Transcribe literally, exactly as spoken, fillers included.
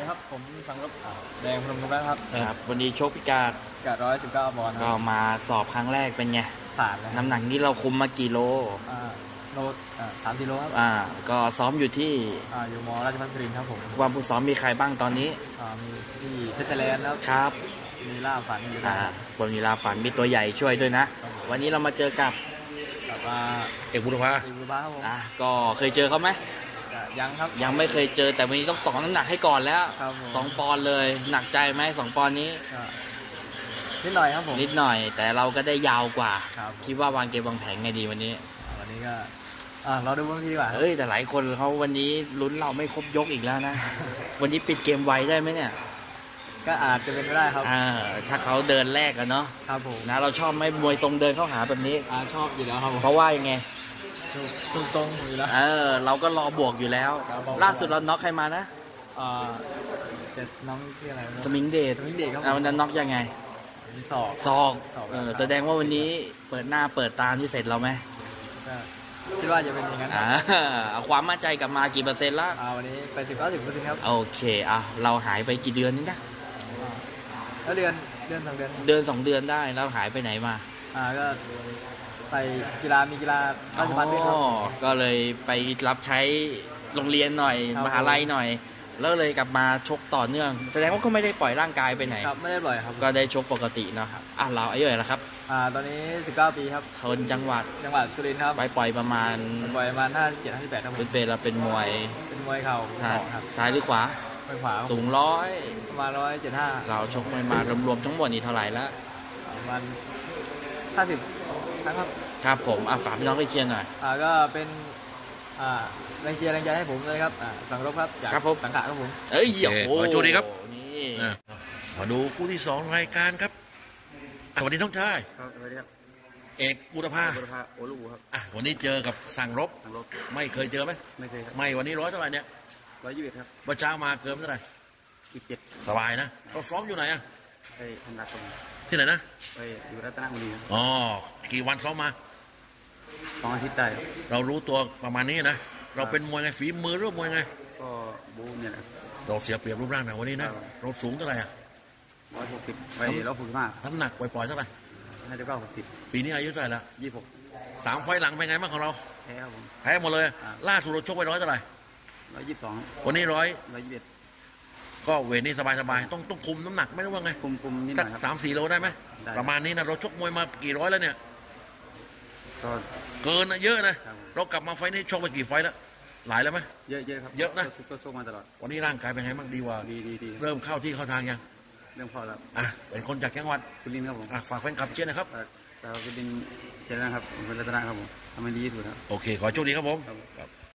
ครับผมสังรบแดงพนมรุ้งครับครับวันนี้โชคพิกาดกาดร้อยสิบเก้าปอนด์ก็มาสอบครั้งแรกเป็นไงผ่านเลยน้ำหนักนี้เราคุมมากี่โลอ่าโลสามกิโลครับอ่าก็ซ้อมอยู่ที่อ่าอยู่มอราชพัฒน์สุรินทร์ครับผมความผู้ซ้อมมีใครบ้างตอนนี้อ่ามีที่เพชรแลนด์ครับครับมีล่าฝันอยู่อ่าบนมีลาฝันมีตัวใหญ่ช่วยด้วยนะวันนี้เรามาเจอกับกับว่าเอกบุรพาเอกบุรพาครับผมอ่าก็เคยเจอเขาไหมยังครับยังไม่เคยเจอแต่วันนี้ต้องต่อน้ำหนักให้ก่อนแล้วสองปอนด์เลยหนักใจไหมสองปอนด์นี้นิดหน่อยครับผมนิดหน่อยแต่เราก็ได้ยาวกว่าคิดว่าวางเกมวางแผนไงดีวันนี้วันนี้ก็อ่าเราดูวันนี้ดีกว่าเอ้ยแต่หลายคนเขาวันนี้ลุ้นเราไม่ครบยกอีกแล้วนะ วันนี้ปิดเกมไวได้ไหมเนี่ยก็อาจจะเป็นไปได้ครับอ่าถ้าเขาเดินแรกกันเนาะครับผมนะเราชอบไหมมวยทรงเดินเข้าหาแบบนี้อ่าชอบอยู่แล้วครับเพราะว่ายังไงทรงๆอยู่แล้วเออเราก็รอบวกอยู่แล้วล่าสุดเราน็อกใครมานะอ่าเด็ดน้องที่อะไรสมิงเดชสมิงเดชครับวันนั้นน็อกยังไงศอกศอกเออแสดงว่าวันนี้เปิดหน้าเปิดตาที่เสร็จเราไหมคิดว่าจะเป็นอย่างนั้นอ่าเอาความมั่นใจกลับมากี่เปอร์เซ็นต์ละอ่าวันนี้ไปสิบเก้าสิบเปอร์เซ็นต์ครับโอเคอ่ะเราหายไปกี่เดือนนี่นะแล้วเดือนเดือนสองเดือนเดือนสองเดือนได้แล้วหายไปไหนมาอ่าก็ไปกีฬามีกีฬาราชภัฏด้วยครับก็เลยไปรับใช้โรงเรียนหน่อยมหาลัยหน่อยแล้วเลยกลับมาชกต่อเนื่องแสดงว่าก็ไม่ได้ปล่อยร่างกายไปไหนครับไม่ได้ปล่อยครับก็ได้ชกปกติเนาะอ่ะเราอายุเท่าไหร่แล้วครับอ่าตอนนี้สิบเก้าปีครับคนจังหวัดจังหวัดสุรินทร์ครับไปปล่อยประมาณปล่อยประมาณห้าสิบเจ็ดห้าสิบแปดครับเป็นเราเป็นมวยเป็นมวยเข่าครับซ้ายหรือขวาขวาสูงร้อยประมาณร้อยเจ็ดห้าเราชกมวยมารวมๆทั้งหมดนี่เท่าไหร่แล้วประมาณห้าสิบครั้งครับครับผมอ่ะฝากพี่น้องไปเชียร์หน่อยอ่าก็เป็นอ่าแรงเชียร์แรงใจให้ผมเลยครับอ่าสังรบครับจากสังขะครับผมเอ้ยโอ้โหโชคดีครับนี่มาดูคู่ที่สองรายการครับสวัสดีน้องชายครับสวัสดีครับเอกบุรพาบุรพาโอลูครับอ่ะวันนี้เจอกับสั่งรบไม่เคยเจอไหมไม่เคยครับไม่วันนี้ร้อยเท่าไหร่เนี่ยร้อยยี่สิบครับเมื่อเช้ามาเกินเท่าไหร่สิบเจ็ดสบายนะเราซ้อมอยู่ไหนอ่ะไอ้ธรรมดาครับที่ไหนนะไอ้อยู่รัตนบุรีอ๋อกี่วันซ้อมมาสองอาทิตย์ได้เรารู้ตัวประมาณนี้นะเราเป็นมวยไงฝีมือหรือมวยไงก็บูเนี่ยแหละเราเสียเปรียบรูปร่างนะวันนี้นะเราสูงเท่าไหร่อ่ะร้อยหกสิบไปร้อยหกสิบห้าน้ำหนักปล่อยๆเท่าไหร่ห้าสิบเก้าหกสิบปีนี้อายุเท่าไหร่ละยี่สิบหกสามไฟหลังเป็นไงบ้างของเราแพ้ครับผมแพ้หมดเลยล่าสุดเราชกไปร้อยเท่าไหร่ร้อยยี่สิบสองวันนี้ร้อยร้อยยี่สิบเอ็ดก็เวทนี่สบายๆต้องต้องคุมน้ำหนักไม่รู้ว่าไงคุมคุมนิดหน่อยครับสามสี่โลได้ไหมประมาณนี้นะเราชกมวยมากี่ร้อยแล้วเนี่ยก็เกินนะเยอะนะเรากลับมาไฟนี้ชกไปกี่ไฟแล้วหลายแล้วไหมเยอะเยอะครับเยอะนะก็ชกมาตลอดวันนี้ร่างกายเป็นไงบ้างดีกว่าดีดีดีเริ่มเข้าที่เข้าทางยังเริ่มเข้าแล้วอ่ะเป็นคนจากจังหวัดสุรินทร์ครับผมฝากแฟนคลับเชียร์นะครับเราเป็นเชียร์นะครับเป็นรัตนะครับผมทำให้ดีที่สุดครับโอเคขอโชคดีครับผม